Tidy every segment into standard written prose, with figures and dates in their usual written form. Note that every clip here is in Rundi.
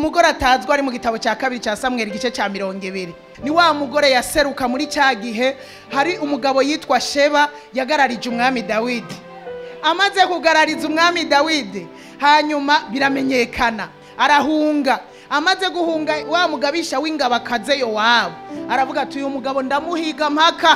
umugore atazwi ari mu gitabo cya kabiri cya Samweli igice cya 20. Ni wa mugore yaseruka muri cya gihe hari umugabo yitwa Sheba yagararije umwami Dawidi. Amaze kugarariza umwami Dawidi hanyuma biramenyekana arahunga. Amaze guhunga wa mugabisha w'ingabo akaze Yowabu aravuga ati uyu mugabo ndamuhiga mpaka.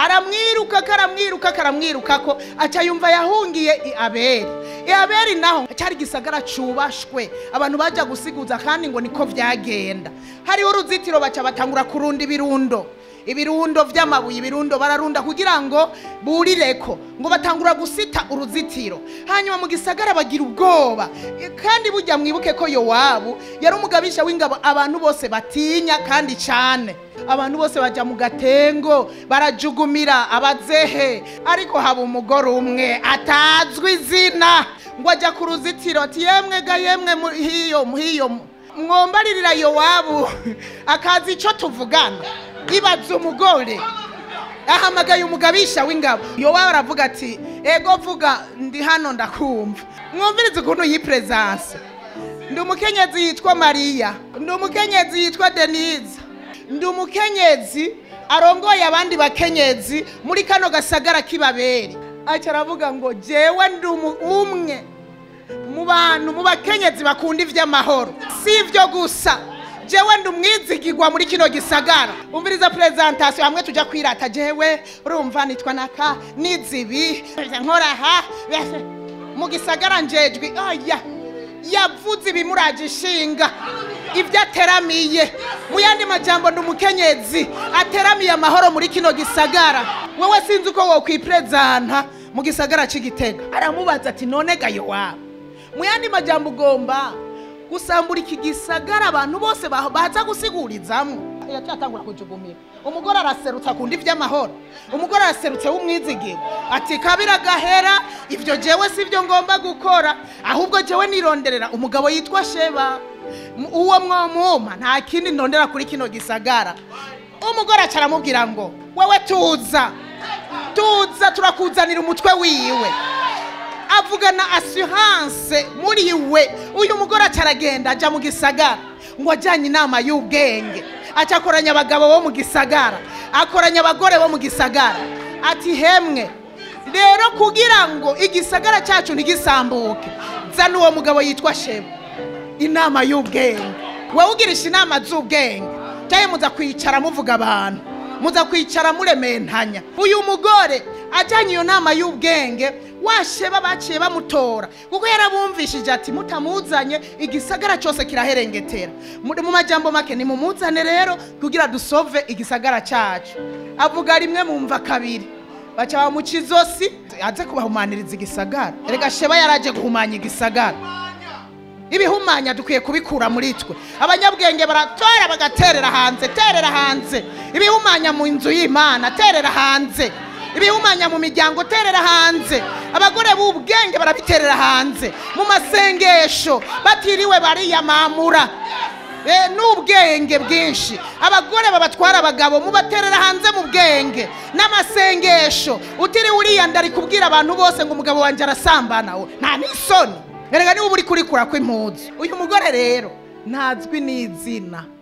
Aramwiruka ko aca yumva yahungiye i Abeli. I Abeli naho cyari gisagara cubashwe abantu baja gusiguza kandi ngo niko vyagenda. Hari uruzitiro baca batangura kurunda ibirundo vy'amabuye, ibirundo bararunda kugira ngo burireko, ngo batangura gusita uruzitiro. Hanyuma mu gisagara bagira ubwoba, kandi burya mwibuke ko Yowabu yari umugabisha w'ingabo abantu bose batinya kandi cyane. Abantu bose baja mu gatengo barajugumira abazehe, ariko haba umugore umwe atazwi izina ngo ajya ku ruzitiro ati yemwe hiyo mwombaririra Yowabu akazi ico tuvugana. Ibaza umugore ahamagaye umugabisha w'ingabo. Yowabu aravuga ati ego vuga ndi hano ndakumva. Mwumvirize ukuntu yipresence. Ndi umukenyezi yitwa Maria, ndi umukenyezi yitwa Denise, ndi umukenyezi arongoye abandi bakenyezi muri kano gasagara k'Ibabeli. Aca aravuga ngo jewe ndi umwe mu bantu mu bakenyezi bakunda ivy'amahoro. Sivyo gusa jewe ndi umwizigirwa muri kino gisagara. Umviriza presentation hamwe tuja kwirata jewe urumva nitwa naka nizibi nkora ha mu gisagara njejwe aya yavuze ibimuraje ishinga ibyo ateramiye. Mu yandi majambo ndi umukenyezi ateramiye amahoro muri kino gisagara. Wewe sinzi uko wo kwipresenta mu gisagara c'Igitega. Aramubaza ati none ga Yowabu, mu yandi majambo ugomba gusambura iki gisagara abantu bose baza gusigurizamwo? Yacatangura kujugumira. Umugore araserutsa kundi ivy'amahoro, umugore araserutse w'umwizigiro ati kabira gahera ivyo jewe sivyo ngomba gukora, ahubwo jewe nironderera umugabo yitwa Sheba. Uwo mwomuma nta kindi ndondera kuri kino gisagara. Umugore acaramubwira ngo wewe tuza turakuzanira umutwe wiwe. Avugana assurance muri we. Uyu mugore acaragenda aja mu gisagara ngo ajanye inama y'ubwenge. Acakoranya abagabo bo mu gisagara, akoranya abagore bo mu gisagara ati hemwe rero kugira ngo igisagara cyacu ntigisambuke, zana uwo mugabo yitwa Sheba inama y'ubwenge. Wewe ugirisha inama z'ubwenge cyaye muza kwicara muvuga abantu, muza kwicara murementanya. Uyu mugore ajanye iyo nama y'ubwenge washeba baciye bamutora kuko yarabumvishije ati mutamuzanye igisagara cyose kiraherengetera. Mu majambo make ni mumuzane rero kugira dusove igisagara cyacu. Avuga rimwe mumva kabiri baca bamucizosi aze kubahumaniriza igisagara. Erega Sheba yaraje guhumanya igisagara. Ibihumanya dukwiye kubikura muri twe. Abanyabwenge baratora bagaterera hanze, terera hanze. Ibihumanya mu inzu y'Imana terera hanze. Ibihumanya mu miryango terera hanze. Abagore b'ubwenge barabiterera hanze mu masengesho batiriwe bariyamamura n'ubwenge bwinshi. Abagore babatwara abagabo mubaterera hanze mu bwenge n'amasengesho. Utiriwe uriyandari kubwira abantu bose ngo umugabo wanje arasambana, nta nisoni. Erega niwe uri kurikura kw'impuzu. Uyu mugore rero ntazwi n'izina.